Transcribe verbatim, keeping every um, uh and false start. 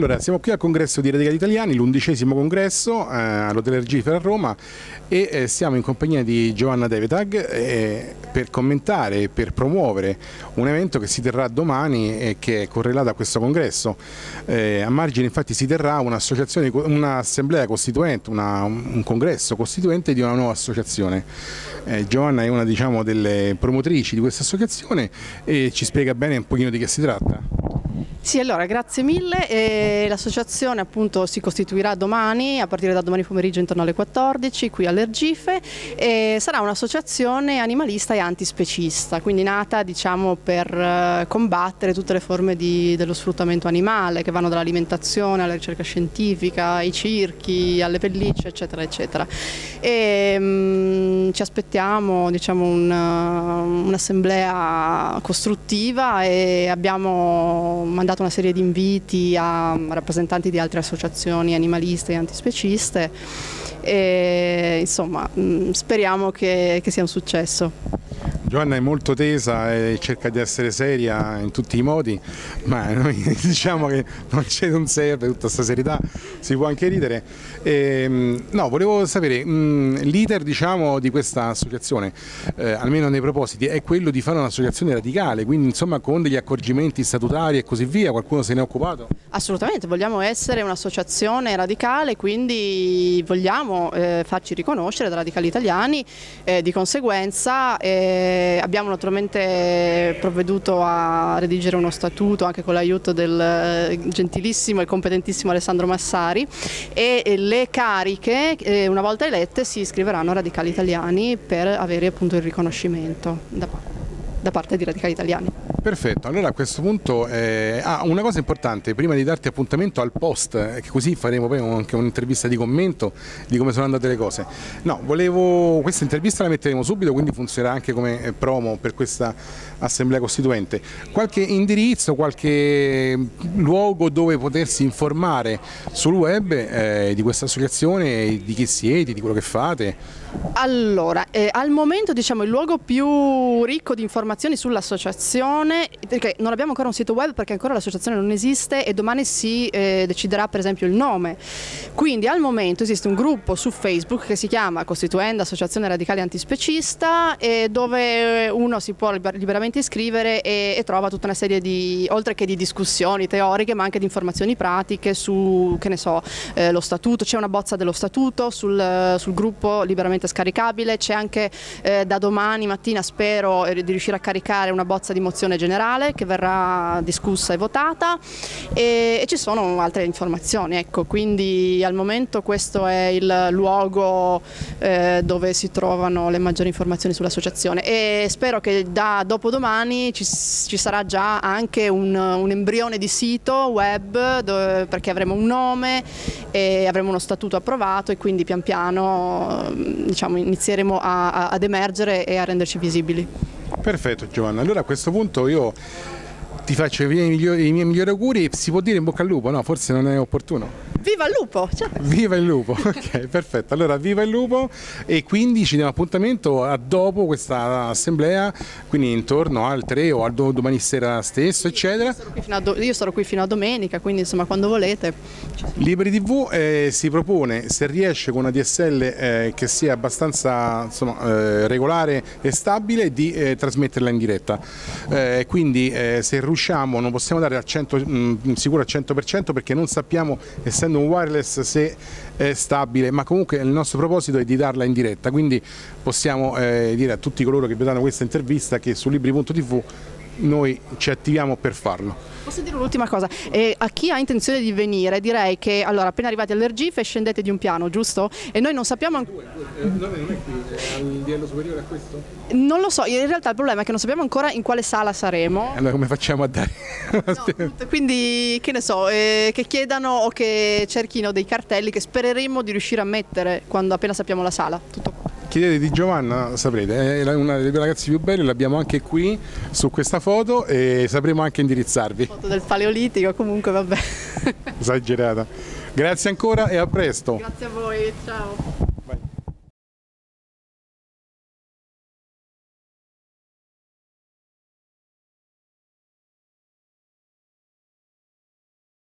Allora, siamo qui al congresso di Radicali Italiani, l'undicesimo congresso eh, all'Hotel Ergifero a Roma e eh, siamo in compagnia di Giovanna Devetag eh, per commentare e per promuovere un evento che si terrà domani e che è correlato a questo congresso. Eh, a margine infatti si terrà un'associazione, un'assemblea costituente, una, un congresso costituente di una nuova associazione. Eh, Giovanna è una, diciamo, delle promotrici di questa associazione e ci spiega bene un pochino di che si tratta. Sì, allora grazie mille. L'associazione appunto si costituirà domani, a partire da domani pomeriggio intorno alle quattordici, qui all'Ergife, e sarà un'associazione animalista e antispecista, quindi nata diciamo per combattere tutte le forme di, dello sfruttamento animale, che vanno dall'alimentazione alla ricerca scientifica, ai circhi, alle pellicce, eccetera, eccetera. E, mh, ci aspettiamo diciamo un'assemblea un costruttiva e abbiamo mandato una serie di inviti a rappresentanti di altre associazioni animaliste e antispeciste e insomma speriamo che, che sia un successo. Giovanna è molto tesa e cerca di essere seria in tutti i modi, ma noi diciamo che non, non serve tutta questa serietà, si può anche ridere. E, no, volevo sapere, l'iter diciamo, di questa associazione, eh, almeno nei propositi, è quello di fare un'associazione radicale, quindi insomma con degli accorgimenti statutari e così via, qualcuno se ne è occupato? Assolutamente, vogliamo essere un'associazione radicale, quindi vogliamo eh, farci riconoscere da Radicali Italiani, eh, di conseguenza eh, abbiamo naturalmente provveduto a redigere uno statuto anche con l'aiuto del gentilissimo e competentissimo Alessandro Massari e le cariche eh, una volta elette si iscriveranno a Radicali Italiani per avere appunto il riconoscimento da, da parte di Radicali Italiani. Perfetto, allora a questo punto eh, ah, una cosa importante, prima di darti appuntamento al post, eh, che così faremo poi anche un'intervista di commento di come sono andate le cose. No, volevo, questa intervista la metteremo subito, quindi funzionerà anche come promo per questa assemblea costituente. Qualche indirizzo, qualche luogo dove potersi informare sul web eh, di questa associazione, di chi siete, di quello che fate? Allora, eh, al momento diciamo il luogo più ricco di informazioni sull'associazione, perché non abbiamo ancora un sito web perché ancora l'associazione non esiste e domani si eh, deciderà per esempio il nome, quindi al momento esiste un gruppo su Facebook che si chiama Costituenda Associazione Radicale Antispecista e dove uno si può liber liberamente iscrivere e, e trova tutta una serie di, oltre che di discussioni teoriche ma anche di informazioni pratiche su, che ne so, eh, lo statuto, c'è una bozza dello statuto sul, sul gruppo liberamente scaricabile, c'è anche eh, da domani mattina spero eh, di riuscire a caricare una bozza di mozione generale che verrà discussa e votata e, e ci sono altre informazioni, ecco, quindi al momento questo è il luogo eh, dove si trovano le maggiori informazioni sull'associazione e spero che da dopodomani ci, ci sarà già anche un, un embrione di sito web dove, perché avremo un nome e avremo uno statuto approvato e quindi pian piano diciamo, inizieremo a, a, ad emergere e a renderci visibili. Perfetto Giovanna, allora a questo punto io ti faccio i miei migliori, i miei migliori auguri, si può dire in bocca al lupo, no? Forse non è opportuno. Viva il lupo! Certo. Viva il lupo, ok, perfetto, allora viva il lupo e quindi ci diamo appuntamento a dopo questa assemblea, quindi intorno al tre o al domani sera stesso, eccetera. Io sarò qui fino a, do io sarò qui fino a domenica, quindi insomma quando volete. Liberi tivù eh, si propone, se riesce con una D S L eh, che sia abbastanza insomma, eh, regolare e stabile, di eh, trasmetterla in diretta, eh, quindi eh, se riusciamo non possiamo dare al cento, mh, sicuro al cento per cento perché non sappiamo, essendo un wireless, se è stabile, ma comunque il nostro proposito è di darla in diretta, quindi possiamo eh, dire a tutti coloro che vedranno questa intervista che su libri punto tivù noi ci attiviamo per farlo. Posso dire un'ultima cosa? Eh, a chi ha intenzione di venire direi che allora appena arrivati all'Ergife scendete di un piano, giusto? E noi non sappiamo ancora... Eh, non è qui, è al livello superiore a questo? Non lo so, in realtà il problema è che non sappiamo ancora in quale sala saremo. Allora come facciamo a dare? No, quindi che ne so, eh, che chiedano o che cerchino dei cartelli che spereremo di riuscire a mettere quando appena sappiamo la sala. Tutto qua. Chiedete di Giovanna, saprete, è una delle ragazze più belle, l'abbiamo anche qui su questa foto e sapremo anche indirizzarvi. Foto del Paleolitico, comunque vabbè. Esagerata. Grazie ancora e a presto. Grazie a voi, ciao.